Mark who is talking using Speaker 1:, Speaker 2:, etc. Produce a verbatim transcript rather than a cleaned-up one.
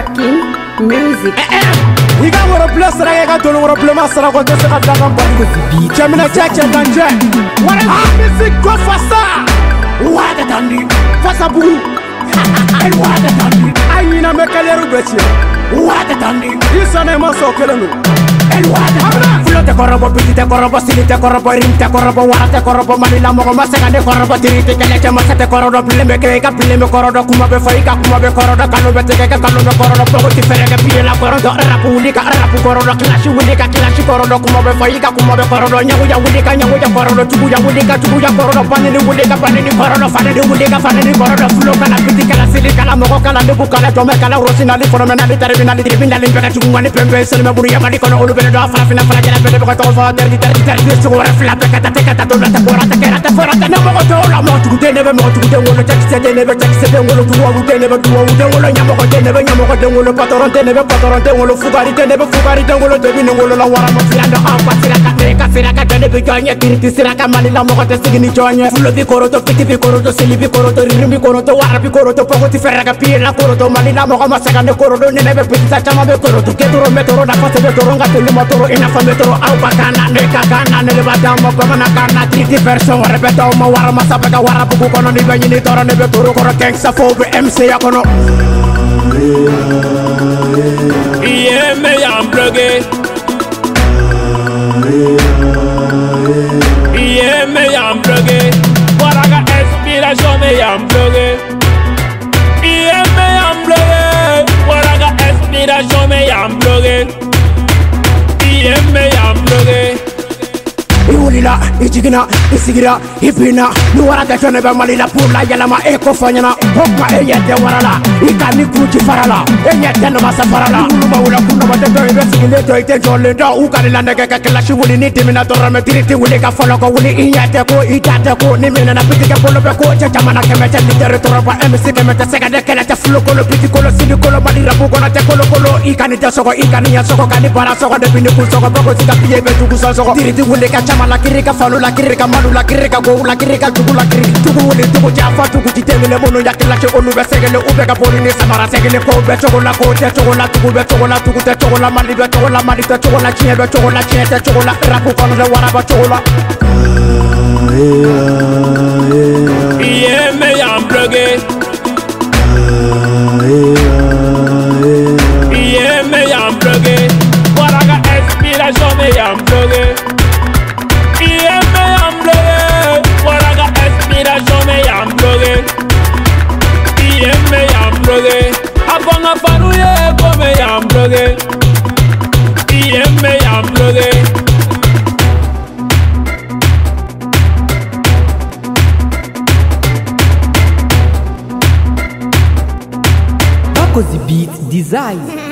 Speaker 1: Rocking music.
Speaker 2: We got what a blessed I got to know what a blessed I got to say that I'm going to be. Jamina Jack and Jack. What a music go faster. What a dandy. Faster boo. And what a dandy. I mean, I'm a calero betcha. What a dandy. This one I'm also killing you. And what a dandy. Float the corrobo, pity the corrobo, silly the corrobo, rim the corrobo, water the corrobo, manila, momasaka the corrobo, tiriti, the masate corrobo, blame, cake, blame, corrobo, kumabe, faika, kumabe, corrobo, canobe, take a canobe, corrobo, pogoti, ferega, pila, corrobo, rapulika, rapu, corrobo, clash, wilika, clash, corrobo, kumabe, faika, kumabe, corrobo, nyamuya, wilika, nyamuya, corrobo, tubuya, wilika, tubuya, corrobo, panini, wilika, panini, corrobo, fanini, wilika, fanini, corrobo, floka, la pitica, la silica, la mococa, la debuca, la tomeca, la rosinali, phenomenali, terminali, tribunali, pegatuani, pembe, selma, buria, manicono, ulubeda, farafina, fragile, pegatofa, terdi, terdi, terdi, so what a flap, catata, tola, porata, carata, forata, never go to la motu, they never motu, they want to text, they never text, they want to do, they never do, they want to yamako, they never yamako, they want to patoron, they never patoron, they want to fugari, they never fugari, they want to be no one, la warama, fianda, alpha, siraka, siraka, siraka, they never join yet, siraka, manila, moka, signi, join yet, full of the coro, fifty coro, silly coro, rimbi coro, warabi coro, pogoti, ferraga, pila, coro, manila, moka, second coro, never put such a mother coro, to get to metro, the first of the toronga, the motor, enough of metro, alpha, cana, neka, cana, never down, mokana, cana, three version, repeto, warama, sapaka, warabu, kono, niba, yinitora, never toro, koro, gangsta, phobe, M C, akono.
Speaker 3: Yeah, me, I'm plugged. Yeah, me, I'm plugged. What I got inspiration, me, I'm plugged. Yeah, me, I'm plugged. What I got inspiration, me, I'm plugged. Yeah, me, I'm plugged.
Speaker 2: Iulila, Ichigina, Isigira, Ipina, Nuara, Never Malila, Pula, Yalama, Eco Fanyana, Hokma, Eyet, Warala, Ikani Kuchi Farala, Eyet, Namasa Farala, Numa, Kunova, the investigator, Jolenda, Ukalanda, Kalashi, will need him in a Torametriti, will make a follow, will eat Yatako, Itako, Nimin, and a Pitica Polo, Jamana, Kamata, Literatura, M C, Kamata, second, Kalata, Flocolo, Piticolo, Silicolo, Madira, Pugona, Tecolo, Ikanita, Soko, Ikania, Soko, Canipara, Soko, the Pinnacle, Soko, Sika, Pieto, Soko, Tiri, will make a la kirika falu la kirika malu la kirika go la kirika tugu la kirika tugu wole tugu jafa tugu jitele mono yakila che onu be segele ube ka poli ni samara segele ko be chokola ko te chokola tugu be chokola tugu te chokola mali be chokola mali te chokola chie be chokola chie te chokola rapu kono le waraba chokola.
Speaker 3: Yeah, me I'm plugged. Yeah, me I'm plugged. What I got inspiration, me I'm plugged. Yeah, me I'm plugged. What I got inspiration, me I'm plugged. Yeah, me I'm plugged. Apanga faru ye ko me I'm plugged. Yeah, me I'm plugged.
Speaker 1: Bakozi Beat Design.